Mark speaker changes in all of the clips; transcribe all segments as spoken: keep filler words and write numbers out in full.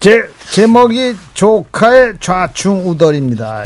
Speaker 1: 제, 제목이 조카의 좌충우돌입니다.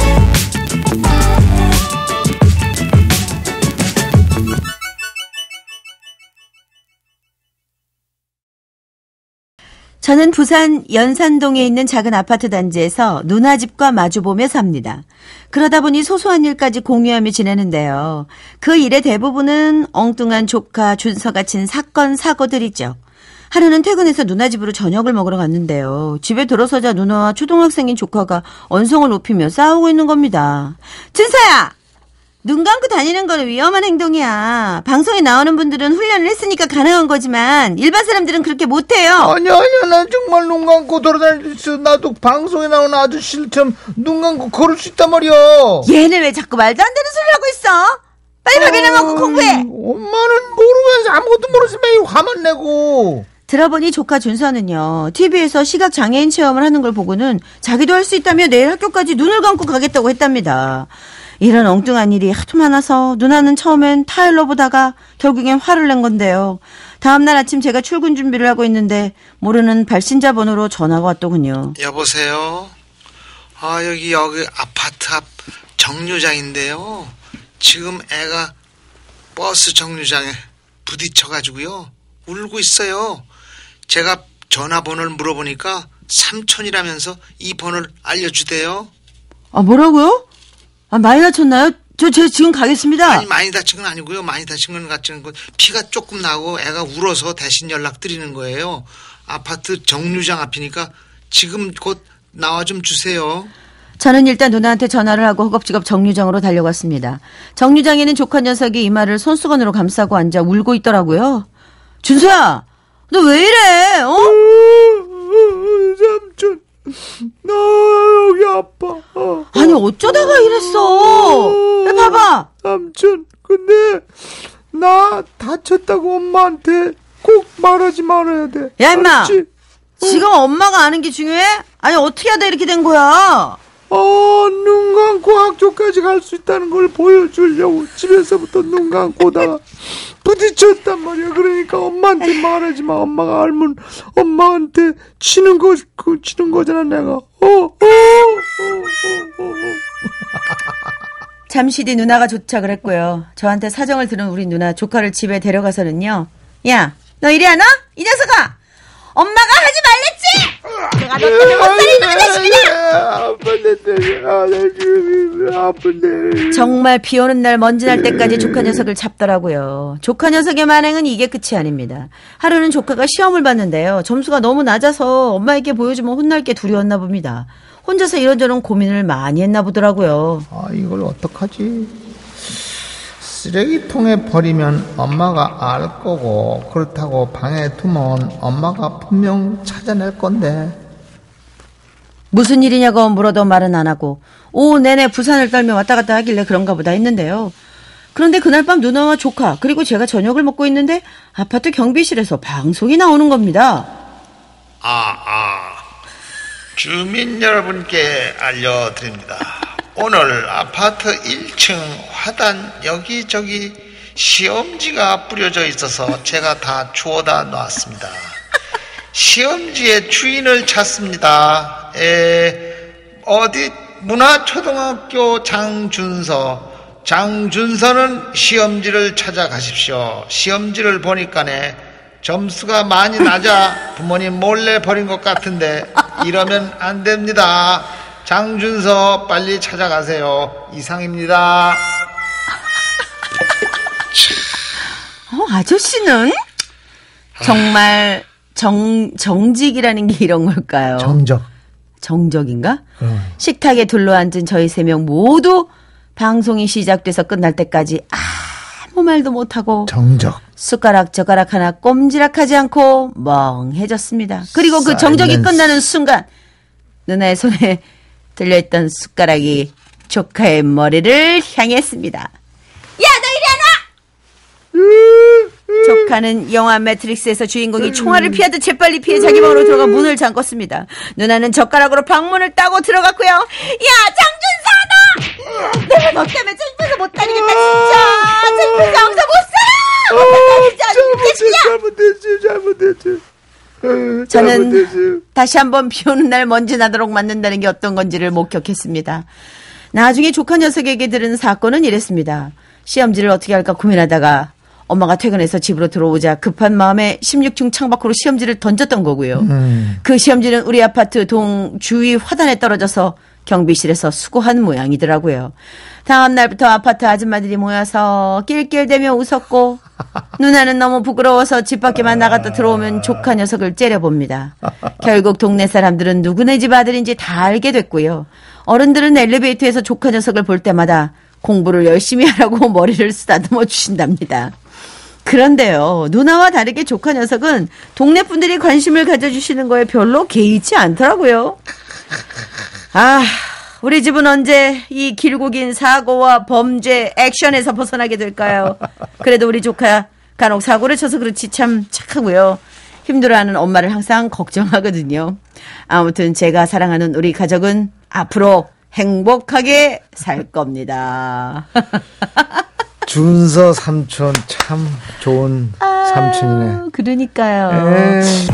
Speaker 2: 저는 부산 연산동에 있는 작은 아파트 단지에서 누나 집과 마주보며 삽니다. 그러다 보니 소소한 일까지 공유하며 지내는데요. 그 일의 대부분은 엉뚱한 조카 준서가 친 사건 사고들이죠. 하루는 퇴근해서 누나 집으로 저녁을 먹으러 갔는데요. 집에 들어서자 누나와 초등학생인 조카가 언성을 높이며 싸우고 있는 겁니다. 준서야! 눈 감고 다니는 건 위험한 행동이야. 방송에 나오는 분들은 훈련을 했으니까 가능한 거지만 일반 사람들은 그렇게 못해요.
Speaker 1: 아니야 아니야 난 정말 눈 감고 돌아다닐 수 있어. 나도 방송에 나오는 아저씨처럼 눈 감고 걸을 수 있단 말이야.
Speaker 2: 얘는 왜 자꾸 말도 안 되는 소리를 하고 있어? 빨리 밥이나 먹고 공부해.
Speaker 1: 엄마는 모르면서 아무것도 모르시면 화만 내고.
Speaker 2: 들어보니 조카 준서는요, 티비에서 시각장애인 체험을 하는 걸 보고는 자기도 할 수 있다며 내일 학교까지 눈을 감고 가겠다고 했답니다. 이런 엉뚱한 일이 하도 많아서 누나는 처음엔 타일러 보다가 결국엔 화를 낸 건데요. 다음날 아침 제가 출근 준비를 하고 있는데 모르는 발신자 번호로 전화가 왔더군요.
Speaker 3: 여보세요? 아 여기 여기 아파트 앞 정류장인데요. 지금 애가 버스 정류장에 부딪혀가지고요. 울고 있어요. 제가 전화번호를 물어보니까 삼촌이라면서 이 번호를 알려주대요.
Speaker 2: 아 뭐라고요? 아, 많이 다쳤나요? 저, 저 지금 가겠습니다.
Speaker 3: 아니, 많이 다친 건 아니고요. 많이 다친 건 같지는 건 피가 조금 나고 애가 울어서 대신 연락드리는 거예요. 아파트 정류장 앞이니까 지금 곧 나와 좀 주세요.
Speaker 2: 저는 일단 누나한테 전화를 하고 허겁지겁 정류장으로 달려갔습니다. 정류장에는 조카 녀석이 이마를 손수건으로 감싸고 앉아 울고 있더라고요. 준서야, 너 왜 이래? 어?
Speaker 1: 삼촌, 나 여기 아파. 어,
Speaker 2: 아니 어쩌다가 이랬어? 야, 봐봐.
Speaker 1: 삼촌, 근데 나 다쳤다고 엄마한테 꼭 말하지 말아야 돼.
Speaker 2: 야 임마,
Speaker 1: 알았지?
Speaker 2: 지금 엄마가 아는 게 중요해? 아니 어떻게 하다 이렇게 된 거야?
Speaker 1: 어, 눈 감고 학교까지 갈 수 있다는 걸 보여주려고 집에서부터 눈 감고 오다가 부딪혔단 말이야. 그러니까 엄마한테 말하지 마. 엄마가 알면 엄마한테 치는 거, 그 치는 거잖아 내가. 어, 어, 어, 어, 어, 어.
Speaker 2: 잠시 뒤 누나가 도착을 했고요. 저한테 사정을 들은 우리 누나 조카를 집에 데려가서는요. 야, 너 이리 안 와? 이 녀석아! 엄마가 하지 말랬지? 내가 너 때문에 못 살리는 자식이야!
Speaker 1: 아픈데.
Speaker 2: 정말 비 오는 날 먼지 날 때까지 조카 녀석을 잡더라고요. 조카 녀석의 만행은 이게 끝이 아닙니다. 하루는 조카가 시험을 봤는데요. 점수가 너무 낮아서 엄마에게 보여주면 혼날 게 두려웠나 봅니다. 혼자서 이런저런 고민을 많이 했나 보더라고요.
Speaker 1: 아, 이걸 어떡하지? 쓰레기통에 버리면 엄마가 알 거고 그렇다고 방에 두면 엄마가 분명 찾아낼 건데.
Speaker 2: 무슨 일이냐고 물어도 말은 안 하고 오후 내내 부산을 떨며 왔다 갔다 하길래 그런가 보다 했는데요. 그런데 그날 밤 누나와 조카 그리고 제가 저녁을 먹고 있는데 아파트 경비실에서 방송이 나오는 겁니다.
Speaker 3: 아, 아. 주민 여러분께 알려드립니다. 오늘 아파트 일 층 화단 여기저기 시험지가 뿌려져 있어서 제가 다 주워다 놨습니다. 시험지의 주인을 찾습니다. 에, 어디 문화초등학교 장준서. 장준서는 시험지를 찾아가십시오. 시험지를 보니까네 점수가 많이 낮아 부모님 몰래 버린 것 같은데 이러면 안 됩니다. 장준서 빨리 찾아가세요. 이상입니다.
Speaker 2: 어, 아저씨는 정말 정, 정직이라는 게 이런 걸까요?
Speaker 1: 정적.
Speaker 2: 정적인가?
Speaker 1: 음.
Speaker 2: 식탁에 둘러앉은 저희 세 명 모두 방송이 시작돼서 끝날 때까지 아무 말도 못하고
Speaker 1: 정적.
Speaker 2: 숟가락 젓가락 하나 꼼지락하지 않고 멍해졌습니다. 그리고 그 정적이 끝나는 순간 누나의 손에 들려있던 숟가락이 조카의 머리를 향했습니다. 야, 너 이리 와! 조카는 영화 매트릭스에서 주인공이 총알을 피하듯 재빨리 피해 자기 방으로 들어가 문을 잠궜습니다. 누나는 젓가락으로 방문을 따고 들어갔고요. 야, 장준서다! 내가 너 때문에 창피해서 못 다니겠다 진짜. 창피해서 여기서 못 살아! 못 다니겠다 진짜.
Speaker 1: 잘못했지 잘못했지 잘못했지.
Speaker 2: 저는 다시 한번 비 오는 날 먼지 나도록 만든다는 게 어떤 건지를 목격했습니다. 나중에 조카 녀석에게 들은 사건은 이랬습니다. 시험지를 어떻게 할까 고민하다가 엄마가 퇴근해서 집으로 들어오자 급한 마음에 십육 층 창밖으로 시험지를 던졌던 거고요. 음. 그 시험지는 우리 아파트 동 주위 화단에 떨어져서 경비실에서 수거한 모양이더라고요. 다음 날부터 아파트 아줌마들이 모여서 낄낄대며 웃었고 누나는 너무 부끄러워서 집 밖에만 나갔다 들어오면 조카 녀석을 째려봅니다. 결국 동네 사람들은 누구네 집 아들인지 다 알게 됐고요. 어른들은 엘리베이터에서 조카 녀석을 볼 때마다 공부를 열심히 하라고 머리를 쓰다듬어 주신답니다. 그런데요, 누나와 다르게 조카 녀석은 동네 분들이 관심을 가져주시는 거에 별로 개의치 않더라고요. 아, 우리 집은 언제 이 길고 긴 사고와 범죄 액션에서 벗어나게 될까요? 그래도 우리 조카 간혹 사고를 쳐서 그렇지 참 착하고요. 힘들어하는 엄마를 항상 걱정하거든요. 아무튼 제가 사랑하는 우리 가족은 앞으로 행복하게 살 겁니다.
Speaker 1: 준서 삼촌 참 좋은 아, 삼촌이네.
Speaker 2: 그러니까요.
Speaker 1: 에이.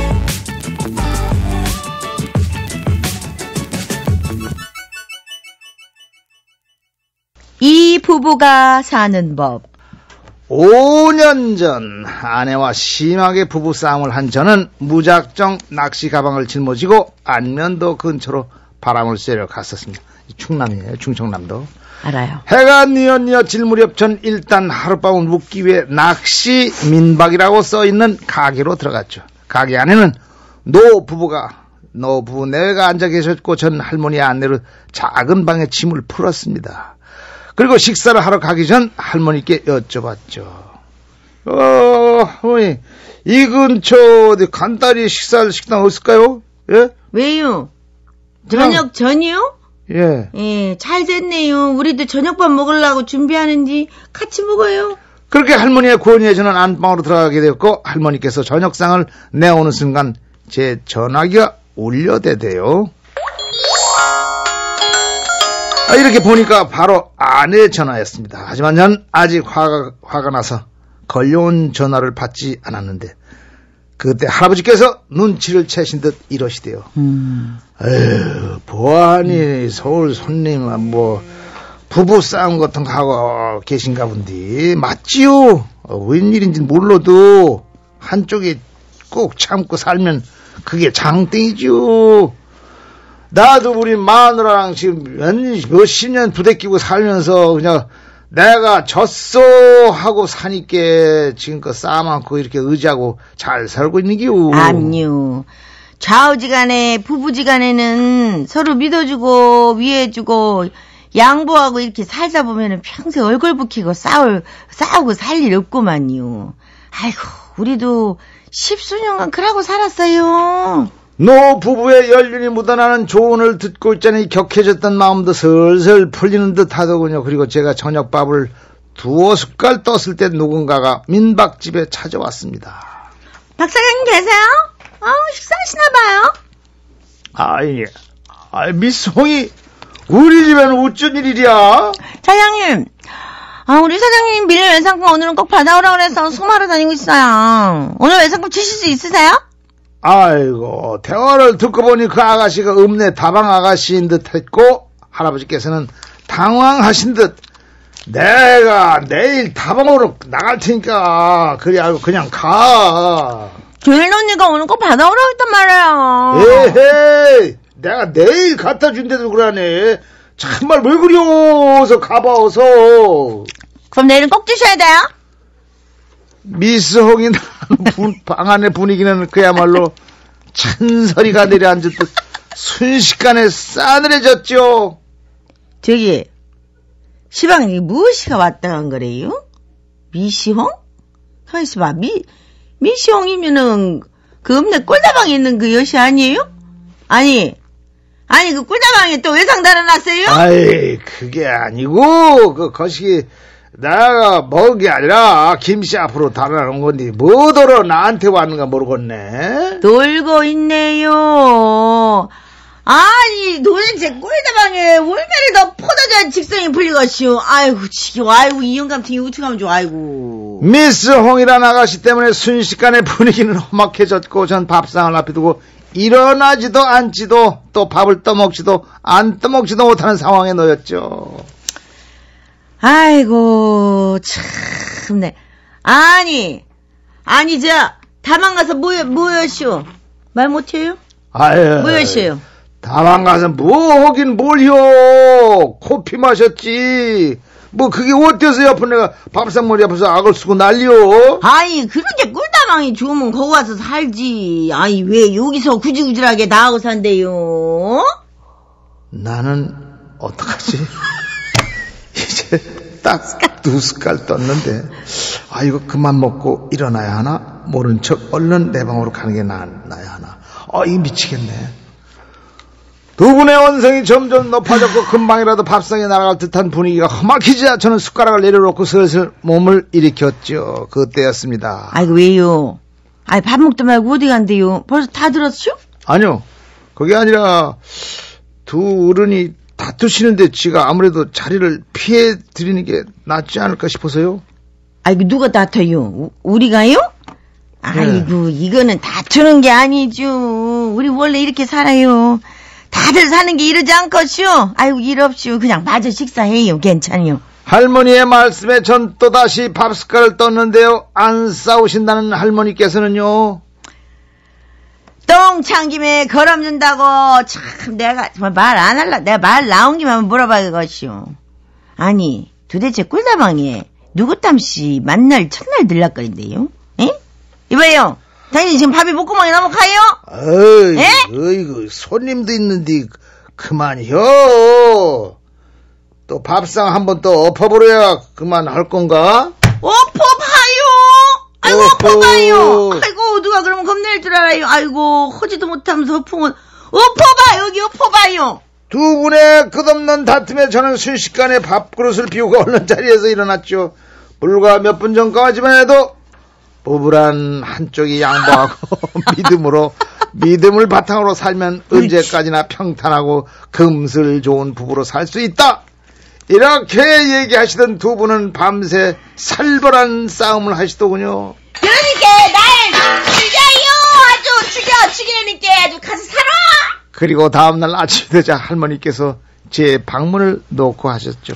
Speaker 2: 이 부부가 사는 법.
Speaker 4: 오 년 전 아내와 심하게 부부싸움을 한 저는 무작정 낚시 가방을 짊어지고 안면도 근처로 바람을 쐬러 갔었습니다. 충남이에요. 충청남도.
Speaker 2: 알아요.
Speaker 4: 해가 뉘엿뉘엿질 무렵 전 일단 하룻밤을 묵기 위해 낚시 민박이라고 써있는 가게로 들어갔죠. 가게 안에는 노 부부가 노 부부 내외가 앉아 계셨고 전 할머니의 안내로 작은 방에 짐을 풀었습니다. 그리고 식사를 하러 가기 전 할머니께 여쭤봤죠. 어, 할머니, 이 근처 어디 간단히 식사할 식당 없을까요? 예?
Speaker 5: 왜요? 저녁 전이요?
Speaker 4: 예.
Speaker 5: 예, 잘 됐네요. 우리도 저녁밥 먹으려고 준비하는지 같이 먹어요.
Speaker 4: 그렇게 할머니의 권유에 저는 안방으로 들어가게 되었고 할머니께서 저녁상을 내오는 순간 제 전화기가 울려대대요. 아, 이렇게 보니까 바로 아내의 전화였습니다. 하지만 전 아직 화가, 화가 나서 걸려온 전화를 받지 않았는데 그때 할아버지께서 눈치를 채신 듯 이러시대요. 음. 에휴, 보아하니 서울 손님 뭐 부부싸움 같은 거 하고 계신가 본디. 맞지요? 어, 웬일인지 몰라도 한쪽이 꼭 참고 살면 그게 장땡이죠. 나도 우리 마누라랑 지금 몇, 몇십 년 부대끼고 살면서 그냥 내가 졌어 하고 사니까 지금껏 싸움 않고 이렇게 의지하고 잘 살고 있는 기요.
Speaker 5: 암요. 좌우지간에 부부지간에는 서로 믿어주고 위해주고 양보하고 이렇게 살다 보면은 평생 얼굴 붉히고 싸울 싸우고 살 일 없구만요. 아이고 우리도 십수년간 그러고 살았어요.
Speaker 4: 노 부부의 연륜이 묻어나는 조언을 듣고 있자니 격해졌던 마음도 슬슬 풀리는 듯 하더군요. 그리고 제가 저녁밥을 두어 숟갈 떴을 때 누군가가 민박집에 찾아왔습니다.
Speaker 5: 박 사장님 계세요? 어, 식사하시나봐요.
Speaker 4: 아이, 아이, 미스 홍이, 우리 집에는 어쩐 일이랴?
Speaker 5: 사장님, 아, 우리 사장님 밀린 외상금 오늘은 꼭 받아오라고 그래서 수마로 다니고 있어요. 오늘 외상금 주실 수 있으세요?
Speaker 4: 아이고, 대화를 듣고 보니 그 아가씨가 읍내 다방 아가씨인 듯 했고, 할아버지께서는 당황하신 듯, 내가 내일 다방으로 나갈 테니까, 그래, 알고 그냥 가.
Speaker 5: 조일 언니가 오늘 꼭 받아오라고 했단 말이에요.
Speaker 4: 에헤이, 내가 내일 갖다 준대도 그러네. 참말 왜 그려, 어서 가봐, 어서.
Speaker 5: 그럼 내일은 꼭 주셔야 돼요?
Speaker 4: 미스 홍이 방 안의 분위기는 그야말로 찬설이가 내려앉았듯 순식간에 싸늘해졌죠.
Speaker 5: 저기 시방이 무엇이가 왔다 간 거래요? 미시홍? 가만있어 봐. 미, 미시홍이면은 그 읍내 꿀다방에 있는 그 여시 아니에요? 아니 아니 그 꿀다방에 또 외상 달아놨어요?
Speaker 4: 아이 그게 아니고 그 거시기 내가 먹은 게 아니라 김씨 앞으로 달아놓은 건데 뭐더러 나한테 왔는가 모르겠네.
Speaker 5: 놀고 있네요. 아니 도대체 꿀다방에 울매를 더 퍼다줘야 직성이 풀리겠슈. 아이고 지겨워. 아이고 이 영감탱이 어떡하면 좋아. 아이고.
Speaker 4: 미스 홍이란 아가씨 때문에 순식간에 분위기는 험악해졌고 전 밥상을 앞에 두고 일어나지도 앉지도 또 밥을 떠먹지도 안 떠먹지도 못하는 상황에 놓였죠.
Speaker 5: 아이고 참네. 아니 아니 저 다방 가서 뭐여 뭐여쇼? 말 못해요?
Speaker 4: 아유,
Speaker 5: 뭐여쇼요?
Speaker 4: 다방 가서 뭐 하긴 뭘요? 코피 마셨지. 뭐 그게 어때서 옆에 내가 밥상머리 앞에서 악을 쓰고 난리요?
Speaker 5: 아이 그렇게 꿀다방이 좋으면 거기 와서 살지. 아이 왜 여기서 구질구질하게 나하고 산대요?
Speaker 4: 나는 어떡하지? 이제 딱 두 숟갈 떴는데 아 이거 그만 먹고 일어나야 하나? 모른 척 얼른 내 방으로 가는 게 나, 나야 하나? 아 이거 미치겠네. 두 분의 언성이 점점 높아졌고 금방이라도 밥상에 날아갈 듯한 분위기가 험악해지자 저는 숟가락을 내려놓고 슬슬 몸을 일으켰죠. 그때였습니다.
Speaker 5: 아이고 왜요? 아이 밥 먹다 말고 어디 간대요? 벌써 다 들었죠?
Speaker 4: 아니요. 그게 아니라 두 어른이 다투시는데 지가 아무래도 자리를 피해 드리는 게 낫지 않을까 싶어서요.
Speaker 5: 아이고 누가 다퉈요? 우리가요? 아이고 이거는 다투는 게 아니죠. 우리 원래 이렇게 살아요. 다들 사는 게 이러지 않겠쇼? 아이고 일 없쇼. 그냥 마저 식사해요. 괜찮요.
Speaker 4: 할머니의 말씀에 전 또다시 밥 숟갈을 떴는데요. 안 싸우신다는 할머니께서는요.
Speaker 5: 똥 찬 김에 걸어준다고 참 내가 말 안 할라. 내가 말 나온 김에 한번 물어봐야겠쇼. 아니 도대체 꿀다방에 누구 땀씨 만날 첫날 들락거린대요? 에? 이봐요. 당연히 지금 밥이 목구멍에 넘어가요?
Speaker 4: 어이,
Speaker 5: 에?
Speaker 4: 어이구, 손님도 있는데 그만요. 또 밥상 한번 또 엎어버려야 그만할 건가?
Speaker 5: 엎어봐요. 아이고
Speaker 4: 어허.
Speaker 5: 엎어봐요. 아이고 누가 그러면 겁낼 줄 알아요. 아이고 허지도 못하면서 엎으면 엎어봐. 여기 엎어봐요.
Speaker 4: 두 분의 끝없는 다툼에 저는 순식간에 밥그릇을 비우고 얼른 자리에서 일어났죠. 불과 몇 분 전까지만 해도 부부란 한쪽이 양보하고 믿음으로 믿음을 바탕으로 살면 언제까지나 평탄하고 금슬 좋은 부부로 살 수 있다. 이렇게 얘기하시던 두 분은 밤새 살벌한 싸움을 하시더군요.
Speaker 5: 그러니까 날 죽여요. 아주 죽여 죽이니까 아주 가서 살아.
Speaker 4: 그리고 다음날 아침이 되자 할머니께서 제 방문을 놓고 하셨죠.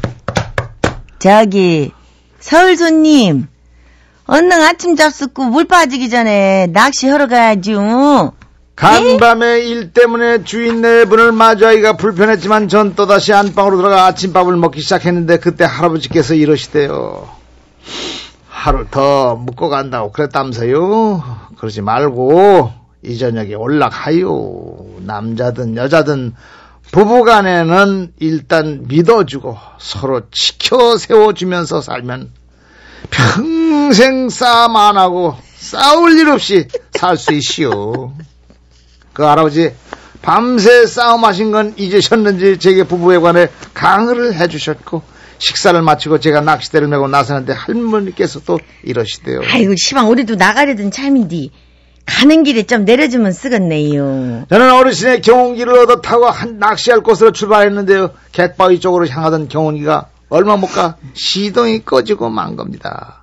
Speaker 5: 저기 서울 손님 얼른 아침 잡숫고 물 빠지기 전에 낚시하러 가야죠.
Speaker 4: 간밤에 일 때문에 주인 네 분을 마주하기가 불편했지만 전 또다시 안방으로 들어가 아침밥을 먹기 시작했는데 그때 할아버지께서 이러시대요. 하루 더 묵고 간다고 그랬다면서요. 그러지 말고 이 저녁에 올라가요. 남자든 여자든 부부간에는 일단 믿어주고 서로 지켜 세워주면서 살면 평생 싸움 안 하고 싸울 일 없이 살 수 있시오. 그 할아버지 밤새 싸움하신 건 잊으셨는지 제게 부부에 관해 강의를 해주셨고 식사를 마치고 제가 낚싯대를 메고 나서는데 할머니께서 또 이러시대요.
Speaker 5: 아이고 시방 우리도 나가려던 참인디 가는 길에 좀 내려주면 쓰겠네요.
Speaker 4: 저는 어르신의 경운기를 얻어 타고 한 낚시할 곳으로 출발했는데요. 갯바위 쪽으로 향하던 경운기가 얼마 못 가 시동이 꺼지고 만 겁니다.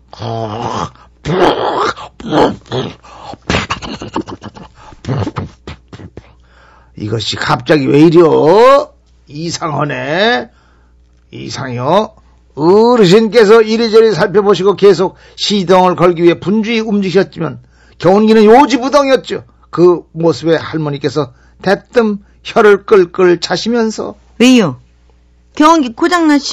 Speaker 4: 이것이 갑자기 왜 이려? 이상하네. 이상해요. 어르신께서 이리저리 살펴보시고 계속 시동을 걸기 위해 분주히 움직이셨지만 경운기는 요지부동이었죠. 그 모습에 할머니께서 대뜸 혀를 끌끌 차시면서
Speaker 5: 왜요? 경운기 고장났쇼?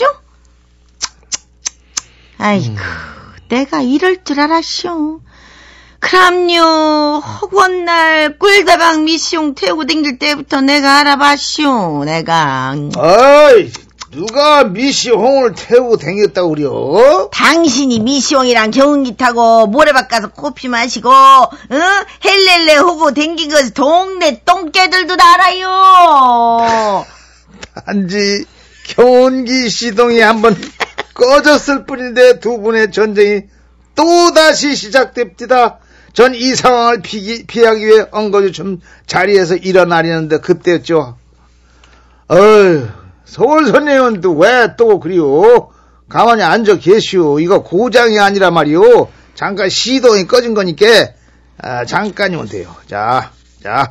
Speaker 5: 아이고 음. 내가 이럴 줄 알았쇼. 그럼요. 허구한 날 꿀다방 미시용 태우고 댕길 때부터 내가 알아봤쇼. 내가
Speaker 4: 어이 누가 미시홍을 태우고 댕겼다고 그려?
Speaker 5: 당신이 미시홍이랑 경운기 타고 모래밭 가서 코피 마시고 응? 헬렐레 하고 댕긴 것을 동네 똥개들도 다 알아요.
Speaker 4: 단지 경운기 시동이 한번 꺼졌을 뿐인데 두 분의 전쟁이 또다시 시작됩니다. 전 이 상황을 피기, 피하기 위해 엉거주춤 자리에서 일어나려는데 그때였죠. 어휴 서울 손님은 또 왜 또 그리요? 가만히 앉아 계시오. 이거 고장이 아니라 말이오. 잠깐 시동이 꺼진 거니까 아, 잠깐이면 돼요. 자, 자,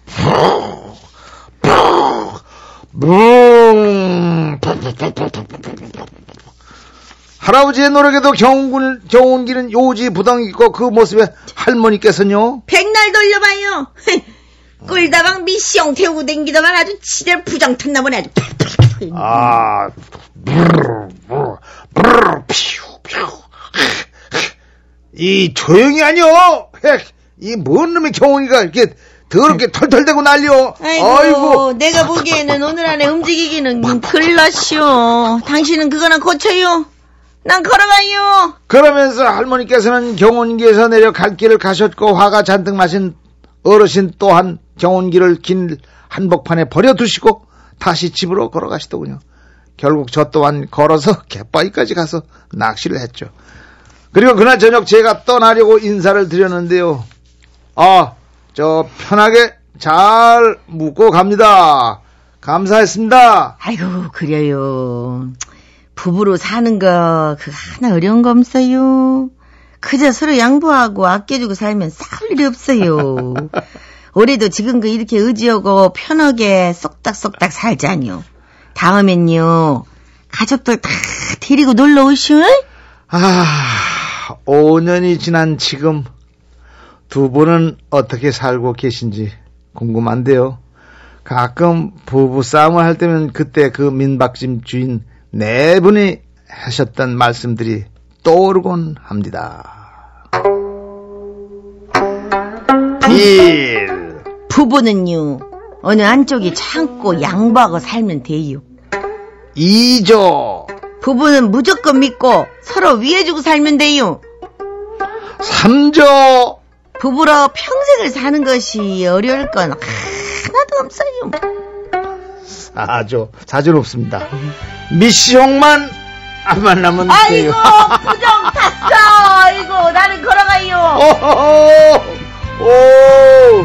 Speaker 4: 할아버지의 노력에도 경운, 경운기는 요지 부덩이 있고 그 모습에 할머니께서는요.
Speaker 5: 백날 돌려봐요. 꿀다방 미시형 태우고 댕기더만 아주 지대 부정 탔나 보네. 아주.
Speaker 4: 아, 이 조용히 하뇨. 이 뭔 놈의 경운이가 이렇게 더럽게 털털대고 난리요.
Speaker 5: 아이고,
Speaker 4: 아이고,
Speaker 5: 내가 보기에는 오늘 안에 움직이기는 글렀쇼. 당신은 그거나 고쳐요. 난 걸어가요.
Speaker 4: 그러면서 할머니께서는 경운기에서 내려 갈 길을 가셨고 화가 잔뜩 마신 어르신 또한 경운기를 긴 한복판에 버려두시고 다시 집으로 걸어가시더군요. 결국 저 또한 걸어서 갯바위까지 가서 낚시를 했죠. 그리고 그날 저녁 제가 떠나려고 인사를 드렸는데요. 아, 저 편하게 잘 묵고 갑니다. 감사했습니다.
Speaker 5: 아이고, 그래요. 부부로 사는 거 그거 하나 어려운 거 없어요. 그저 서로 양보하고 아껴주고 살면 싸울 일이 없어요. 올해도 지금 그 이렇게 의지하고 편하게 쏙닥쏙닥 살자니요. 다음엔요 가족들 다 데리고 놀러 오시오.
Speaker 4: 아, 오 년이 지난 지금 두 분은 어떻게 살고 계신지 궁금한데요. 가끔 부부싸움을 할 때면 그때 그 민박집 주인 네 분이 하셨던 말씀들이 떠오르곤 합니다. 일.
Speaker 5: 부부는요 어느 한쪽이 참고 양보하고 살면 돼요.
Speaker 4: 이조.
Speaker 5: 부부는 무조건 믿고 서로 위해주고 살면 돼요.
Speaker 4: 삼조.
Speaker 5: 부부로 평생을 사는 것이 어려울 건 하나도 없어요.
Speaker 4: 아주 자주롭습니다. 미시형만 안 만나면
Speaker 5: 아이고
Speaker 4: 돼요.
Speaker 5: 부정 탔어. 아이고 나는 걸어가요.
Speaker 4: 오, 오.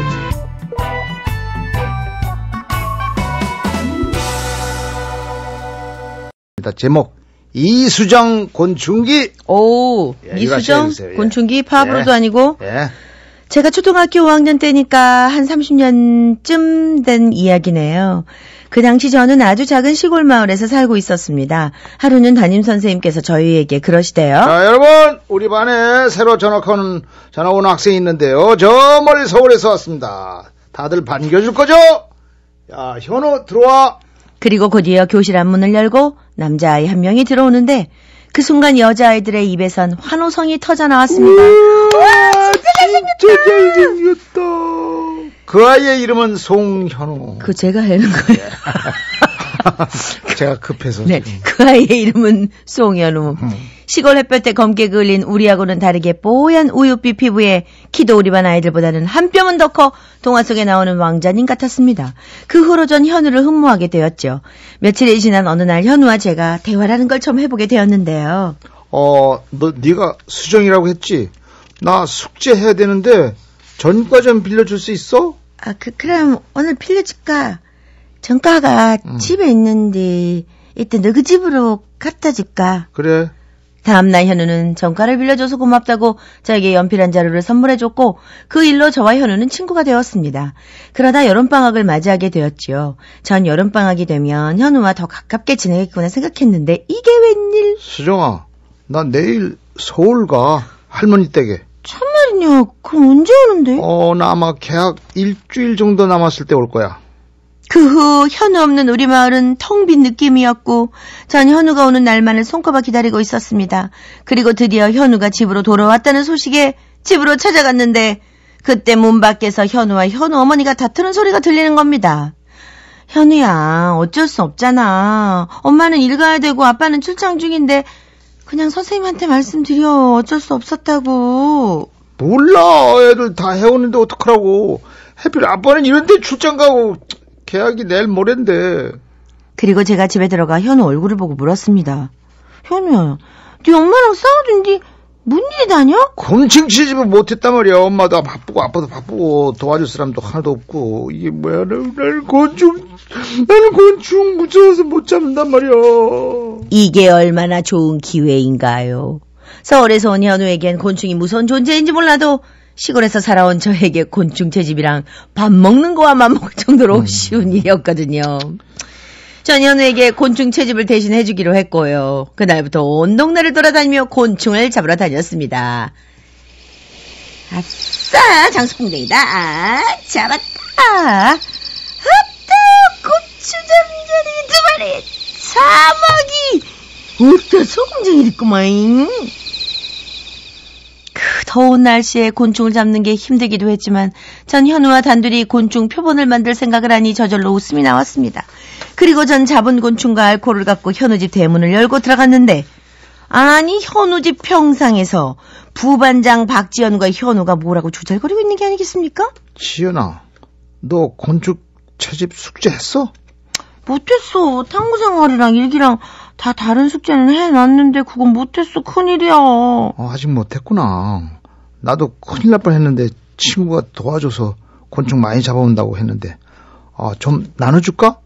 Speaker 4: 제목 이수정 곤충기.
Speaker 2: 오,
Speaker 4: 예,
Speaker 2: 이수정
Speaker 4: 해주세요. 예.
Speaker 2: 곤충기 파브로도
Speaker 4: 예.
Speaker 2: 아니고.
Speaker 4: 예.
Speaker 2: 제가 초등학교 오 학년 때니까 한 삼십 년쯤 된 이야기네요. 그 당시 저는 아주 작은 시골 마을에서 살고 있었습니다. 하루는 담임선생님께서 저희에게 그러시대요.
Speaker 4: 자, 여러분, 우리 반에 새로 전학 온, 전학 온 학생이 있는데요. 저 멀리 서울에서 왔습니다. 다들 반겨줄 거죠? 야, 현우 들어와.
Speaker 2: 그리고 곧이어 교실 앞문을 열고 남자아이 한 명이 들어오는데 그 순간 여자아이들의 입에선 환호성이 터져 나왔습니다.
Speaker 1: 우와, 진짜 잘생겼다.
Speaker 4: 그 아이의 이름은 송현우.
Speaker 2: 그 제가 하는 거예요.
Speaker 4: 제가 급해서.
Speaker 2: 네,
Speaker 4: 지금.
Speaker 2: 그 아이의 이름은 송현우.
Speaker 4: 음.
Speaker 2: 시골 햇볕에 검게 그을린 우리하고는 다르게 뽀얀 우윳빛 피부에 키도 우리 반 아이들보다는 한 뼘은 더 커 동화 속에 나오는 왕자님 같았습니다. 그 후로 전 현우를 흠모하게 되었죠. 며칠이 지난 어느 날 현우와 제가 대화라는 걸 처음 해보게 되었는데요.
Speaker 4: 어, 너 네가 수정이라고 했지? 나 숙제해야 되는데 전과 좀 빌려줄 수 있어?
Speaker 5: 아, 그, 그럼 오늘 빌려줄까? 전과가
Speaker 4: 음.
Speaker 5: 집에 있는데 이때 너그 집으로 갖다 줄까?
Speaker 4: 그래.
Speaker 2: 다음날 현우는 전과를 빌려줘서 고맙다고 저에게 연필 한 자루를 선물해줬고 그 일로 저와 현우는 친구가 되었습니다. 그러다 여름방학을 맞이하게 되었지요. 전 여름방학이 되면 현우와 더 가깝게 지내겠구나 생각했는데 이게 웬일?
Speaker 4: 수정아, 나 내일 서울 가. 할머니 댁에.
Speaker 5: 참말이냐? 그럼 언제 오는데?
Speaker 4: 어, 나 아마 계약 일주일 정도 남았을 때 올 거야.
Speaker 2: 그 후 현우 없는 우리 마을은 텅 빈 느낌이었고 전 현우가 오는 날만을 손꼽아 기다리고 있었습니다. 그리고 드디어 현우가 집으로 돌아왔다는 소식에 집으로 찾아갔는데 그때 문 밖에서 현우와 현우 어머니가 다투는 소리가 들리는 겁니다. 현우야, 어쩔 수 없잖아. 엄마는 일 가야 되고 아빠는 출장 중인데 그냥 선생님한테 말씀드려. 어쩔 수 없었다고.
Speaker 4: 몰라. 애들 다 해오는데 어떡하라고. 하필 아빠는 이런데 출장 가고 계약이 내일 모레인데.
Speaker 2: 그리고 제가 집에 들어가 현우 얼굴을 보고 물었습니다. 현우야, 네 엄마랑 싸우던 니 뭔 일이 다녀?
Speaker 4: 곤충 치집을 못했단 말이야. 엄마도 바쁘고 아빠도 바쁘고 도와줄 사람도 하나도 없고. 이게 뭐야. 나는 곤충 나는 곤충 무서워서 못 잡는단 말이야.
Speaker 5: 이게 얼마나 좋은 기회인가요? 서울에서 온 현우에겐 곤충이 무서운 존재인지 몰라도 시골에서 살아온 저에게 곤충 채집이랑 밥 먹는 거와 맞먹을 정도로 음. 쉬운 일이었거든요. 전 현우에게 곤충 채집을 대신 해주기로 했고요. 그날부터 온 동네를 돌아다니며 곤충을 잡으러 다녔습니다. 아싸, 장수풍뎅이다. 아, 잡았다. 아따, 고추잠자리 두 마리. 사막이. 어따, 소금쟁이랬구만. 그 더운 날씨에 곤충을 잡는 게 힘들기도 했지만 전 현우와 단둘이 곤충 표본을 만들 생각을 하니 저절로 웃음이 나왔습니다. 그리고 전 잡은 곤충과 알코올을 갖고 현우 집 대문을 열고 들어갔는데 아니 현우 집 평상에서 부반장 박지연과 현우가 뭐라고 조잘거리고 있는 게 아니겠습니까?
Speaker 4: 지연아, 너 곤충 채집 숙제했어?
Speaker 5: 못했어. 탐구생활이랑 일기랑 다 다른 숙제는 해놨는데 그건 못했어. 큰일이야.
Speaker 4: 어, 아직 못했구나. 나도 큰일 날 뻔했는데 친구가 도와줘서 곤충 많이 잡아온다고 했는데 어, 좀 나눠줄까?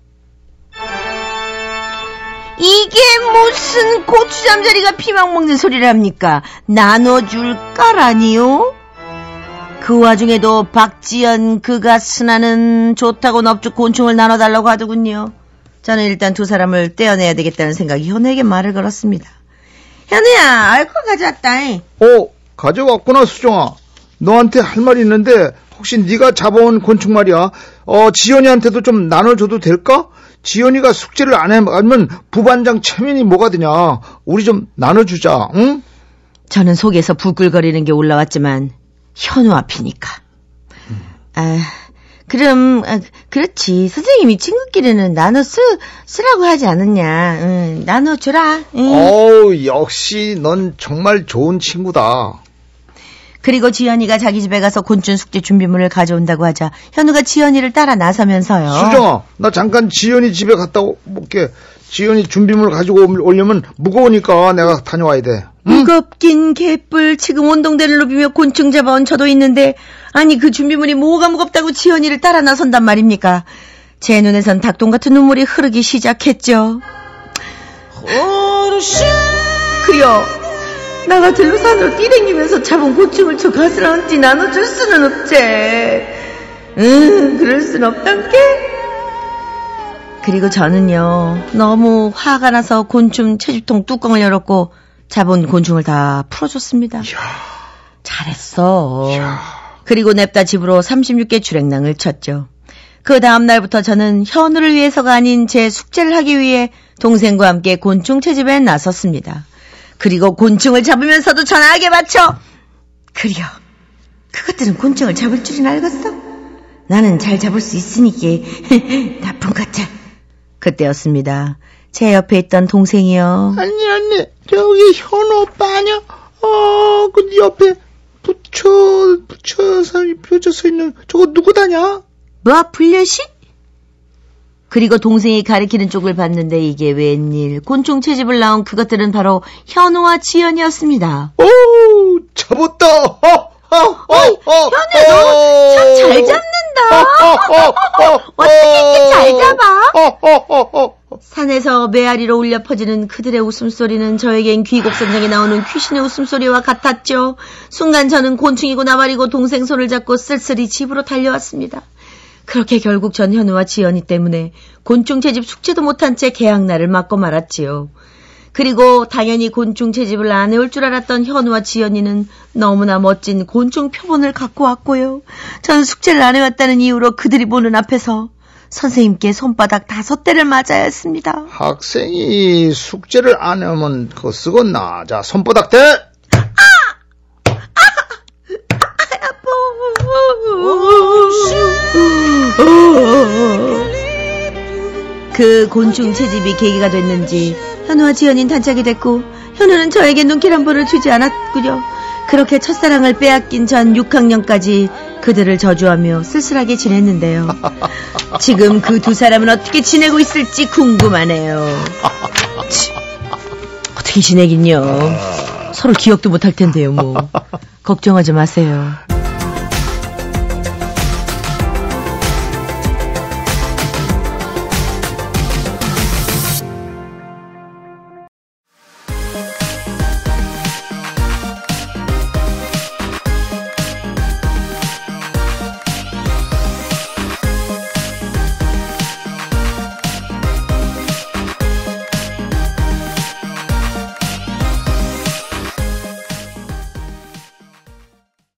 Speaker 5: 이게 무슨 고추잠자리가 피망 먹는 소리를 합니까? 나눠줄까라니요? 그 와중에도 박지연 그가 스나는 좋다고 넙죽 곤충을 나눠달라고 하더군요. 저는 일단 두 사람을 떼어내야 되겠다는 생각이 현우에게 말을 걸었습니다. 현우야, 알코올 가져왔다.
Speaker 4: 어, 가져왔구나 수정아. 너한테 할 말이 있는데 혹시 네가 잡아온 곤충 말이야. 어, 지연이한테도 좀 나눠줘도 될까? 지연이가 숙제를 안 하면 부반장 체면이 뭐가 되냐. 우리 좀 나눠주자. 응?
Speaker 5: 저는 속에서 부글거리는 게 올라왔지만 현우 앞이니까. 음. 아, 그럼 아, 그렇지. 선생님이 친구끼리는 나눠 쓰, 쓰라고 하지 않았냐. 응, 나눠주라. 응.
Speaker 4: 어우, 역시 넌 정말 좋은 친구다.
Speaker 5: 그리고 지연이가 자기 집에 가서 곤충 숙제 준비물을 가져온다고 하자 현우가 지연이를 따라 나서면서요.
Speaker 4: 수정아, 나 잠깐 지연이 집에 갔다 올게. 지연이 준비물 가지고 오려면 무거우니까 내가 다녀와야 돼. 응?
Speaker 5: 무겁긴 개뿔. 지금 온동대를 누비며 곤충 잡아온 저도 있는데 아니 그 준비물이 뭐가 무겁다고 지연이를 따라 나선단 말입니까? 제 눈에선 닭똥 같은 눈물이 흐르기 시작했죠. 그려 나 같은 산으로 뛰댕기면서 잡은 곤충을 저 가스랑지 나눠줄 수는 없지. 응, 그럴 순 없단께. 그리고 저는요 너무 화가 나서 곤충 채집통 뚜껑을 열었고 잡은 곤충을 다 풀어줬습니다. 이야. 잘했어. 이야. 그리고 냅다 집으로 삼십육 개 주랭랑을 쳤죠. 그 다음 날부터 저는 현우를 위해서가 아닌 제 숙제를 하기 위해 동생과 함께 곤충 채집에 나섰습니다. 그리고 곤충을 잡으면서도 전화하게 맞춰. 그려 그것들은 곤충을 잡을 줄은 알겠어? 나는 잘 잡을 수 있으니까 나쁜 것들. 그때였습니다. 제 옆에 있던 동생이요.
Speaker 1: 아니 아니 저기 현우 오빠 아니야? 어, 그 옆에 부처 부처 사람이 펴져 있는 저거 누구다냐?
Speaker 5: 뭐 불려시? 그리고 동생이 가리키는 쪽을 봤는데 이게 웬일. 곤충 채집을 나온 그것들은 바로 현우와 지연이었습니다.
Speaker 4: 오, 잡았다. 어, 어, 어, 어,
Speaker 5: 현우야, 너 참 잘 잡는다. 어떻게 이렇게 잘 잡아? 산에서 메아리로 울려 퍼지는 그들의 웃음소리는 저에겐 귀곡선장에 나오는 귀신의 웃음소리와 같았죠. 순간 저는 곤충이고 나발이고 동생 손을 잡고 쓸쓸히 집으로 달려왔습니다. 그렇게 결국 전 현우와 지연이 때문에 곤충 채집 숙제도 못한 채 개학날을 맞고 말았지요. 그리고 당연히 곤충 채집을 안 해올 줄 알았던 현우와 지연이는 너무나 멋진 곤충 표본을 갖고 왔고요. 전 숙제를 안 해왔다는 이유로 그들이 보는 앞에서 선생님께 손바닥 다섯 대를 맞아야 했습니다.
Speaker 4: 학생이 숙제를 안 하면 그거 쓰겄나? 자, 손바닥 대!
Speaker 5: 아! 아! 아! 아파! 그 곤충 채집이 계기가 됐는지 현우와 지연이는 단짝이 됐고 현우는 저에게 눈길 한 번을 주지 않았군요. 그렇게 첫사랑을 빼앗긴 전 육 학년까지 그들을 저주하며 쓸쓸하게 지냈는데요. 지금 그 두 사람은 어떻게 지내고 있을지 궁금하네요. 치, 어떻게 지내긴요. 서로 기억도 못할 텐데요. 뭐 걱정하지 마세요.